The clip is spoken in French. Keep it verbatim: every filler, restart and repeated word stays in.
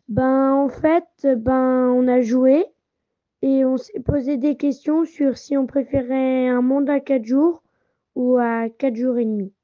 Ben, en fait, ben, on a joué et on s'est posé des questions sur si on préférait un monde à quatre jours ou à quatre jours et demi.